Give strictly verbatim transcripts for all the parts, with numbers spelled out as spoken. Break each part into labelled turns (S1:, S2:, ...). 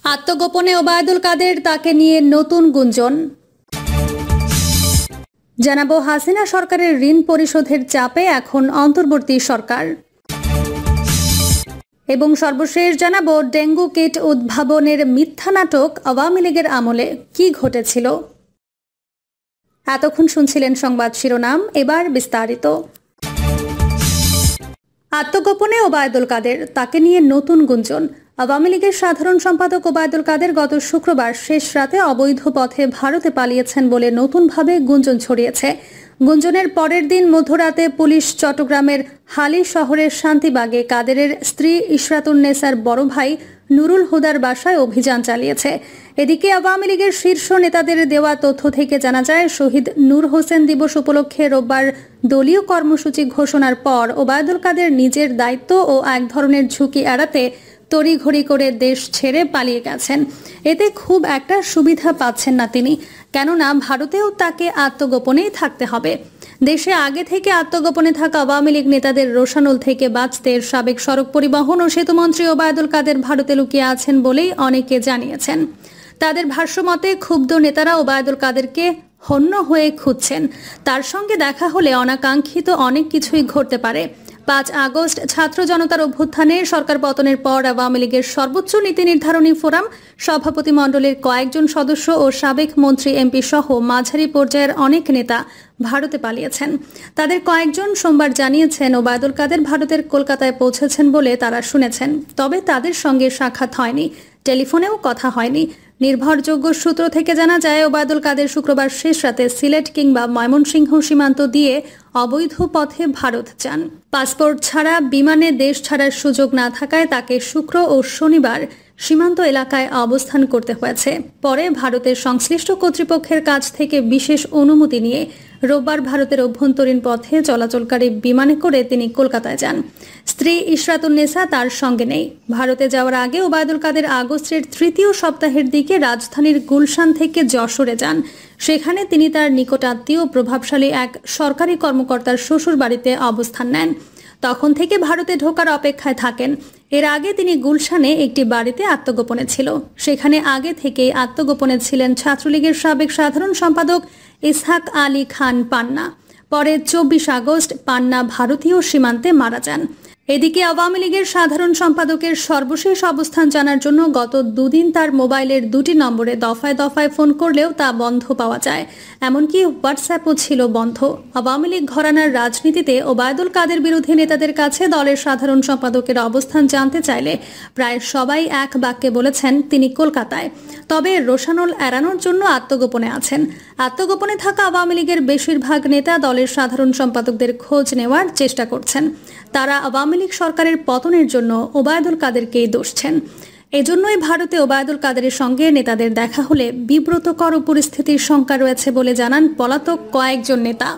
S1: আত্মগোপনে ওবায়দুল কাদের, তাকে নিয়ে নতুন গুঞ্জন। জানাবো হাসিনা সরকারের ঋণ পরিশোধের চাপে এখন অন্তর্বর্তী সরকার। এবং সর্বশেষ জানাবো ডেঙ্গু কিট উদ্ভাবনের মিথ্যা নাটক আওয়ামী লীগের আমলে কি ঘটেছিল। এতক্ষণ শুনছিলেন সংবাদ শিরোনাম, এবার বিস্তারিত। আত্মগোপনে ওবায়দুল কাদের, তাকে নিয়ে নতুন গুঞ্জন। আওয়ামী লীগের সাধারণ সম্পাদক ওবায়দুল কাদের গত শুক্রবার শেষ রাতে অবৈধ পথে ভারতে পালিয়েছেন বলে নতুনভাবে গুঞ্জন ছড়িয়েছে। গুঞ্জনের পরের দিন মধ্যরাতে পুলিশ চট্টগ্রামের হালি শহরের শান্তিবাগে কাদেরের স্ত্রী ইশরাতুন্নেসার বড় ভাই নুরুল হুদার বাসায় অভিযান চালিয়েছে। এদিকে আওয়ামী লীগের শীর্ষ নেতাদের দেওয়া তথ্য থেকে জানা যায়, শহীদ নূর হোসেন দিবস উপলক্ষে রোববার দলীয় কর্মসূচি ঘোষণার পর ওবায়দুল কাদের নিজের দায়িত্ব ও এক ধরনের ঝুঁকি এড়াতে তড়িঘড়ি করে দেশ ছেড়ে পালিয়ে গেছেন। এতে খুব একটা সুবিধা পাচ্ছেন না তিনি, কেননা ভারতেও তাকে আত্মগোপনেই থাকতে হবে। দেশে আগে থেকে আত্মগোপনে থাকা আওয়ামী লীগ নেতাদের রোষানল থেকে বাঁচতে সাবেক সড়ক পরিবহন ও সেতুমন্ত্রী ওবায়দুল কাদের ভারতে লুকিয়ে আছেন বলেই অনেকে জানিয়েছেন। তাদের ভাষ্যমতে ক্ষুব্ধ নেতারা ওবায়দুল কাদেরকে হন্য হয়ে খুঁজছেন। তার সঙ্গে দেখা হলে অনাকাঙ্ক্ষিত অনেক কিছুই ঘটতে পারে। পাঁচ আগস্ট ছাত্র জনতার অভ্যুত্থানে সরকার পতনের পর আওয়ামী লীগের সর্বোচ্চ নীতি নির্ধারণী ফোরাম সভাপতি মণ্ডলীর কয়েকজন সদস্য ও সাবেক মন্ত্রী এমপি সহ মাঝারি পর্যায়ের অনেক নেতা ভারতে পালিয়েছেন। তাদের কয়েকজন সোমবার জানিয়েছেন ওবায়দুল কাদের ভারতের কলকাতায় পৌঁছেছেন বলে তারা শুনেছেন, তবে তাদের সঙ্গে সাক্ষাৎ হয়নি, টেলিফোনেও কথা হয়নি। নির্ভরযোগ্য সূত্র থেকে জানা যায়, ওবায়দুল কাদের শুক্রবার শেষ রাতে সিলেট কিংবা ময়মনসিংহ সীমান্ত দিয়ে অবৈধ পথে ভারত যান। পাসপোর্ট ছাড়া বিমানে দেশ ছাড়ার সুযোগ না থাকায় তাকে শুক্র ও শনিবার সীমান্ত এলাকায় অবস্থান করতে হয়েছে। পরে ভারতের সংশ্লিষ্ট কর্তৃপক্ষের কাছ থেকে বিশেষ অনুমতি নিয়ে রোববার ভারতের অভ্যন্তরীণ পথে চলাচলকারী বিমানে করে তিনি কলকাতায় যান। স্ত্রী ইশরাতুন্নেসা তার সঙ্গে নেই। ভারতে যাওয়ার আগে ওবায়দুল কাদের আগস্টের তৃতীয় সপ্তাহের দিকে রাজধানীর গুলশান থেকে যশোরে যান। সেখানে তিনি তার নিকটাত্মীয় প্রভাবশালী এক সরকারি কর্মকর্তার শ্বশুর বাড়িতে অবস্থান নেন। তখন থেকে ভারতে ঢোকার অপেক্ষায় থাকেন। এর আগে তিনি গুলশানে একটি বাড়িতে আত্মগোপনে ছিল। সেখানে আগে থেকেই আত্মগোপনে ছিলেন ছাত্রলীগের সাবেক সাধারণ সম্পাদক ইসহাক আলী খান পান্না। পরে চব্বিশ আগস্ট পান্না ভারতীয় সীমান্তে মারা যান। এদিকে আওয়ামী লীগের সাধারণ সম্পাদকের সর্বশেষ অবস্থান জানার জন্য গত দুদিন তার মোবাইলের দুটি নম্বরে দফায় দফায় ফোন করলেও তা বন্ধ পাওয়া যায়। এমনকি হোয়াটসঅ্যাপও ছিল বন্ধ। আওয়ামী লীগ ঘরানার রাজনীতিতে ওবায়দুল কাদের বিরোধী নেতাদের কাছে দলের সাধারণ সম্পাদকের অবস্থান জানতে চাইলে প্রায় সবাই এক বাক্যে বলেছেন তিনি কলকাতায়। তবে রোষানল এড়ানোর জন্য আত্মগোপনে আছেন। আত্মগোপনে থাকা আওয়ামী লীগের বেশিরভাগ নেতা দলের সাধারণ সম্পাদকদের খোঁজ নেওয়ার চেষ্টা করছেন। তারা আওয়ামী লীগ সরকারের পতনের জন্য ওবায়দুল কাদেরকেই দোষছেন। এজন্যই ভারতে ওবায়দুল কাদেরের সঙ্গে নেতাদের দেখা হলে বিব্রতকর পরিস্থিতির শঙ্কা রয়েছে বলে জানান পলাতক কয়েকজন নেতা।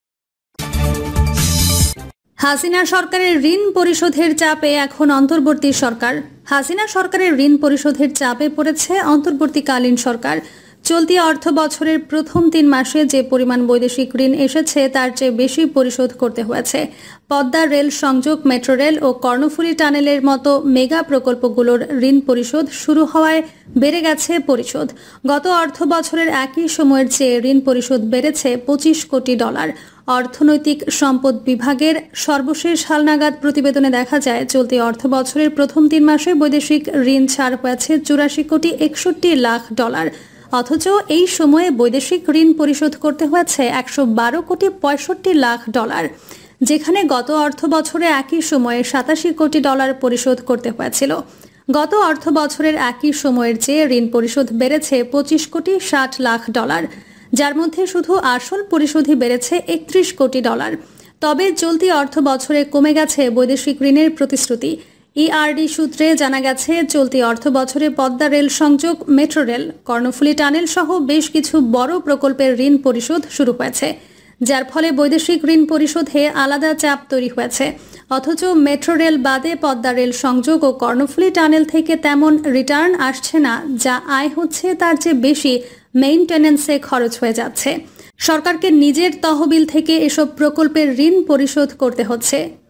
S1: হাসিনা সরকারের ঋণ পরিশোধের চাপে এখন অন্তর্বর্তী সরকার। হাসিনা সরকারের ঋণ পরিশোধের চাপে পড়েছে অন্তর্বর্তীকালীন সরকার। চলতি অর্থ বছরের প্রথম তিন মাসে যে পরিমাণ বৈদেশিক ঋণ এসেছে তার চেয়ে বেশি পরিশোধ করতে হয়েছে। পদ্মা রেল সংযোগ, মেট্রো রেল ও কর্ণফুলী টানেলের মতো মেগা প্রকল্পগুলোর ঋণ পরিশোধ শুরু হওয়ায় বেড়ে গেছে পরিশোধ। গত অর্থ বছরের একই সময়ের চেয়ে ঋণ পরিশোধ বেড়েছে পঁচিশ কোটি ডলার। অর্থনৈতিক সম্পদ বিভাগের সর্বশেষ হালনাগাদ প্রতিবেদনে দেখা যায়, চলতি অর্থ বছরের প্রথম তিন মাসে বৈদেশিক ঋণ ছাড় হয়েছে চুরাশি কোটি একষট্টি লাখ ডলার। অথচ এই সময়ে বৈদেশিক ঋণ পরিশোধ করতে হয়েছে একশো বারো কোটি পঁয়ষট্টি লাখ ডলার, যেখানে গত অর্থ বছরে একই সময়ে সাতাশি কোটি ডলার পরিশোধ করতে হয়েছিল। গত অর্থ বছরের একই সময়ের চেয়ে ঋণ পরিশোধ বেড়েছে পঁচিশ কোটি ষাট লাখ ডলার, যার মধ্যে শুধু আসল পরিশোধই বেড়েছে একত্রিশ কোটি ডলার। তবে চলতি অর্থ বছরে কমে গেছে বৈদেশিক ঋণের প্রতিশ্রুতি। ইআরডি সূত্রে জানা গেছে, চলতি অর্থ বছরে পদ্মা রেল সংযোগ, মেট্রো রেল, কর্ণফুলী টানেল সহ বেশ কিছু বড় প্রকল্পের ঋণ পরিশোধ শুরু হয়েছে, যার ফলে বৈদেশিক ঋণ পরিশোধে আলাদা চাপ তৈরি হয়েছে। অথচ মেট্রো রেল বাদে পদ্মা রেল সংযোগ ও কর্ণফুলী টানেল থেকে তেমন রিটার্ন আসছে না। যা আয় হচ্ছে তার চেয়ে বেশি মেইনটেনেন্সে খরচ হয়ে যাচ্ছে। সরকারকে নিজের তহবিল থেকে এসব প্রকল্পের ঋণ পরিশোধ করতে হচ্ছে।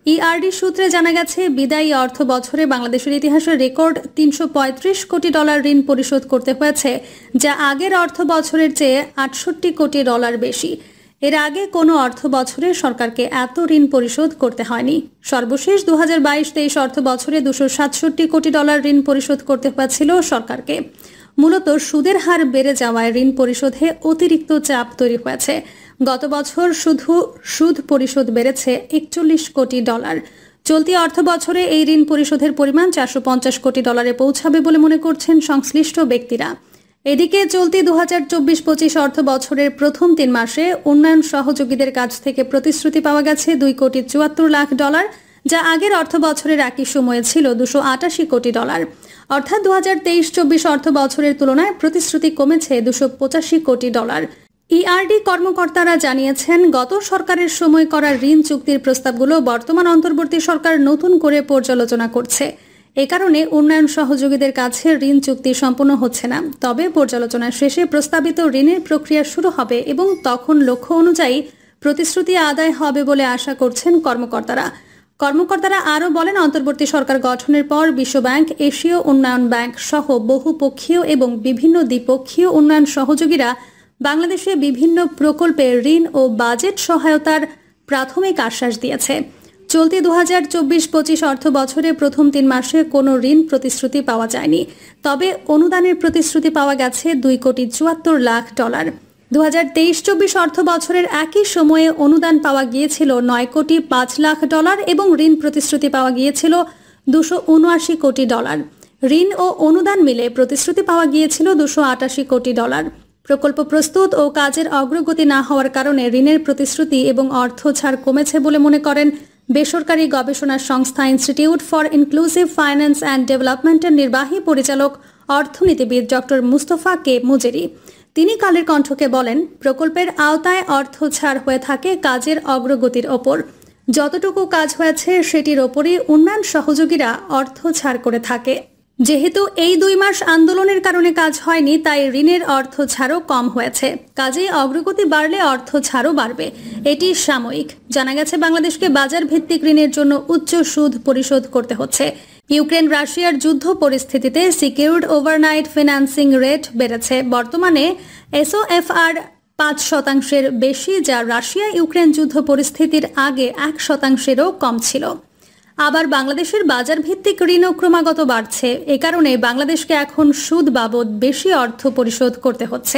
S1: ইআরডি সূত্রে জানা গেছে, বিদায়ী অর্থ বছরে বাংলাদেশের ইতিহাসে রেকর্ড তিনশো পঁয়ত্রিশ কোটি ডলার ঋণ পরিশোধ করতে হয়েছে, যা আগের অর্থ বছরের চেয়ে আটষট্টি কোটি ডলার বেশি। এর আগে কোনো অর্থ বছরে সরকারকে এত ঋণ পরিশোধ করতে হয়নি। সর্বশেষ দু হাজার বাইশ তেইশ অর্থ বছরে দুশো সাতষট্টি কোটি ডলার ঋণ পরিশোধ করতে হয়েছিল সরকারকে। মূলত সুদের হার বেড়ে যাওয়ায় ঋণ পরিশোধে অতিরিক্ত চাপ তৈরি হয়েছে। গত বছর শুধু সুদ পরিশোধ বেড়েছে একচল্লিশ কোটি ডলার। চলতি অর্থ বছরে এই ঋণ পরিশোধের পরিমাণ চারশো পঞ্চাশ কোটি ডলারে পৌঁছাবে বলে মনে করছেন সংশ্লিষ্ট ব্যক্তিরা। এদিকে চলতি দু হাজার চব্বিশ পঁচিশ অর্থ বছরের প্রথম তিন মাসে উন্নয়ন সহযোগীদের কাছ থেকে প্রতিশ্রুতি পাওয়া গেছে দুই কোটি চুয়াত্তর লাখ ডলার, যা আগের অর্থ বছরের একই সময়ে ছিল দুশো আটাশি কোটি ডলার। অর্থাৎ দু হাজার তেইশ চব্বিশ অর্থ বছরের তুলনায় প্রতিশ্রুতি কমেছে দুশো পঁচাশি কোটি ডলার। ইআরডি কর্মকর্তারা জানিয়েছেন, গত সরকারের সময় করা ঋণ চুক্তির প্রস্তাবগুলো বর্তমান অন্তর্বর্তী সরকার নতুন করে পর্যালোচনা করছে। এ কারণে উন্নয়ন সহযোগীদের কাছে ঋণ চুক্তি সম্পূর্ণ হচ্ছে না। তবে পর্যালোচনা শেষে প্রস্তাবিত ঋণের প্রক্রিয়া শুরু হবে এবং তখন লক্ষ্য অনুযায়ী প্রতিশ্রুতি আদায় হবে বলে আশা করছেন কর্মকর্তারা। কর্মকর্তারা আরও বলেন, অন্তর্বর্তী সরকার গঠনের পর বিশ্বব্যাংক, এশীয় উন্নয়ন ব্যাংক সহ বহুপক্ষীয় এবং বিভিন্ন দ্বিপক্ষীয় উন্নয়ন সহযোগীরা বাংলাদেশে বিভিন্ন প্রকল্পে ঋণ ও বাজেট সহায়তার প্রাথমিক আশ্বাস দিয়েছে। চলতি দু হাজার চব্বিশ পঁচিশ অর্থ বছরে প্রথম তিন মাসে কোনো ঋণ প্রতিশ্রুতি পাওয়া যায়নি। তবে অনুদানের প্রতিশ্রুতি পাওয়া গেছে দুই কোটি চুয়াত্তর লাখ ডলার। দু হাজার তেইশ চব্বিশ অর্থ বছরের একই সময়ে অনুদান পাওয়া গিয়েছিল নয় কোটি পাঁচ লাখ ডলার এবং ঋণ প্রতিশ্রুতি পাওয়া গিয়েছিল দুশো উনআশি কোটি ডলার। ঋণ ও অনুদান মিলে প্রতিশ্রুতি পাওয়া গিয়েছিল দুশো আটাশি কোটি ডলার। প্রকল্প প্রস্তুত ও কাজের অগ্রগতি না হওয়ার কারণে ঋণের প্রতিশ্রুতি এবং অর্থ ছাড় কমেছে বলে মনে করেন বেসরকারি গবেষণা সংস্থা institute for inclusive finance and ডেভেলপমেন্টের নির্বাহী পরিচালক অর্থনীতিবিদ ডক্টর মুস্তফা কে মুজেরি। তিনি কালের কণ্ঠকে বলেন, প্রকল্পের আওতায় অর্থ ছাড় হয়ে থাকে কাজের অগ্রগতির ওপর। যতটুকু কাজ হয়েছে সেটির ওপরই উন্নয়ন সহযোগীরা অর্থ ছাড় করে থাকে। যেহেতু এই দুই মাস আন্দোলনের কারণে কাজ হয়নি, তাই ঋণের অর্থ ছাড়ও কম হয়েছে। কাজেই অগ্রগতি বাড়লে অর্থ ছাড়ও বাড়বে। এটি সাময়িক। জানা গেছে, বাংলাদেশকে বাজার ভিত্তিক ঋণের জন্য উচ্চ সুদ পরিশোধ করতে হচ্ছে। ইউক্রেন রাশিয়ার যুদ্ধ পরিস্থিতিতে সিকিউরড ওভারনাইট ফিন্যান্সিং রেট বেড়েছে। বর্তমানে এসওএফআর পাঁচ শতাংশের বেশি, যা রাশিয়া ইউক্রেন যুদ্ধ পরিস্থিতির আগে এক শতাংশেরও কম ছিল। আবার বাংলাদেশের বাজার ভিত্তিক ঋণও ক্রমাগত বাড়ছে। এ কারণে বাংলাদেশকে এখন সুদ বাবদ বেশি অর্থ পরিশোধ করতে হচ্ছে।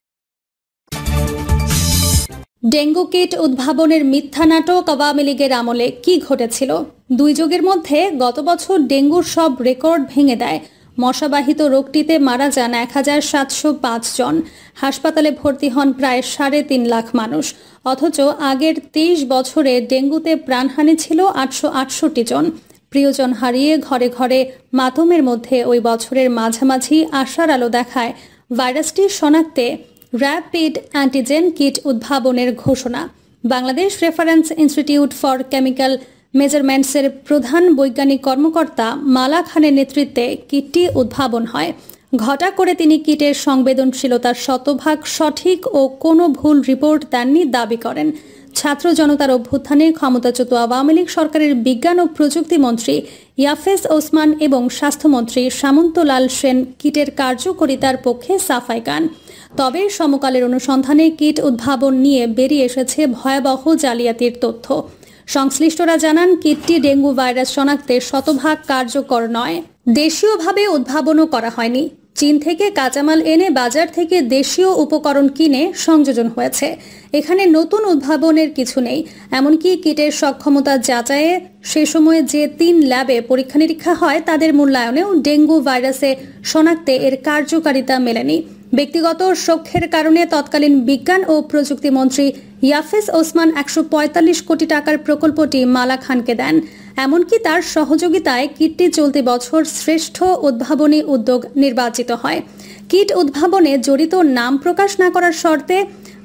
S1: ডেঙ্গু কিট উদ্ভাবনের মিথ্যা নাটক আওয়ামী লীগের আমলে কি ঘটেছিল? দুই যুগের মধ্যে গত বছর ডেঙ্গুর সব রেকর্ড ভেঙে দেয়। মশাবাহিত রোগটিতে মারা যান এক হাজার সাতশো পাঁচ জন। হাসপাতালে ভর্তি হন প্রায় সাড়ে তিন লাখ মানুষ। অথচ আগের তেইশ বছরে ডেঙ্গুতে প্রাণহানি ছিল আটশো আটষট্টি জন। প্রিয়জন হারিয়ে ঘরে ঘরে মাতমের মধ্যে ওই বছরের মাঝামাঝি আশার আলো দেখায় ভাইরাসটি শনাক্তে র্যাপিড অ্যান্টিজেন কিট উদ্ভাবনের ঘোষণা। Bangladesh reference institute for chemical মেজারমেন্টসের প্রধান বৈজ্ঞানিক কর্মকর্তা মালা খানের নেতৃত্বে কিটটি উদ্ভাবন হয়। ঘটা করে তিনি কিটের সংবেদনশীলতার শতভাগ সঠিক ও কোনো ভুল রিপোর্ট দেননি দাবি করেন। ছাত্র জনতার অভ্যুত্থানে ক্ষমতাচ্যুত আওয়ামী লীগ সরকারের বিজ্ঞান ও প্রযুক্তি মন্ত্রী ইয়াফেজ ওসমান এবং স্বাস্থ্যমন্ত্রী সামন্তলাল সেন কিটের কার্যকরিতার পক্ষে সাফাই গান। তবে সমকালের অনুসন্ধানে কিট উদ্ভাবন নিয়ে বেরিয়ে এসেছে ভয়াবহ জালিয়াতির তথ্য। সংশ্লিষ্টরা জানান, কিটটি ডেঙ্গু ভাইরাস শনাক্তে শতভাগ কার্যকর নয়। দেশীয়ভাবে উদ্ভাবনও করা হয়নি। চীন থেকে কাঁচামাল এনে বাজার থেকে দেশীয় উপকরণ কিনে সংযোজন হয়েছে। এখানে নতুন উদ্ভাবনের কিছু নেই। এমনকি কিটের সক্ষমতা যাচাইয়ে সে সময়ে যে তিন ল্যাবে পরীক্ষা নিরীক্ষা হয় তাদের মূল্যায়নেও ডেঙ্গু ভাইরাসে শনাক্তে এর কার্যকারিতা মেলেনি। ব্যক্তিগত সখ্যের কারণে তৎকালীন বিজ্ঞান ও প্রযুক্তি মন্ত্রী ইয়াফেজ ওসমান একশো পঁয়তাল্লিশ কোটি টাকার প্রকল্পটি মালা খানকে দেন। এমনকি তার সহযোগিতায় কিটটি চলতি বছর শ্রেষ্ঠ উদ্ভাবনী উদ্যোগ নির্বাচিত হয়। কিট উদ্ভাবনে জড়িত নাম প্রকাশ না করার শর্তে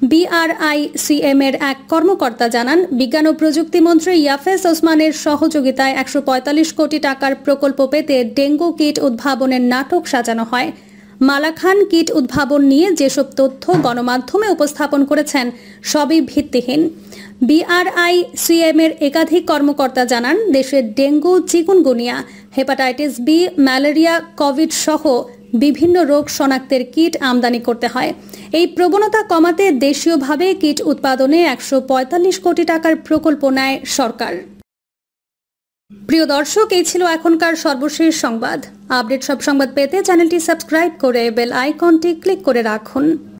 S1: বিআরআইসিএম এর এক কর্মকর্তা জানান, বিজ্ঞান ও প্রযুক্তি মন্ত্রী ইয়াফেজ ওসমানের সহযোগিতায় একশো পঁয়তাল্লিশ কোটি টাকার প্রকল্প পেতে ডেঙ্গু কিট উদ্ভাবনের নাটক সাজানো হয়। মালা খান কিট উদ্ভাবন নিয়ে যেসব তথ্য গণমাধ্যমে উপস্থাপন করেছেন সবই ভিত্তিহীন। বিআরআইসিএম এর একাধিক কর্মকর্তা জানান, দেশে dengue, chikungunya, hepatitis B, malaria, COVID সহ বিভিন্ন রোগ শনাক্তের কিট আমদানি করতে হয়। এই প্রবণতা কমাতে দেশীয়ভাবে কিট উৎপাদনে একশো পঁয়তাল্লিশ কোটি টাকার প্রকল্প নেয় সরকার। প্রিয় দর্শক, এই ছিল এখনকার সর্বশেষ সংবাদ। আপডেট সব সংবাদ পেতে চ্যানেলটি সাবস্ক্রাইব করে বেল আইকনটি ক্লিক করে রাখুন।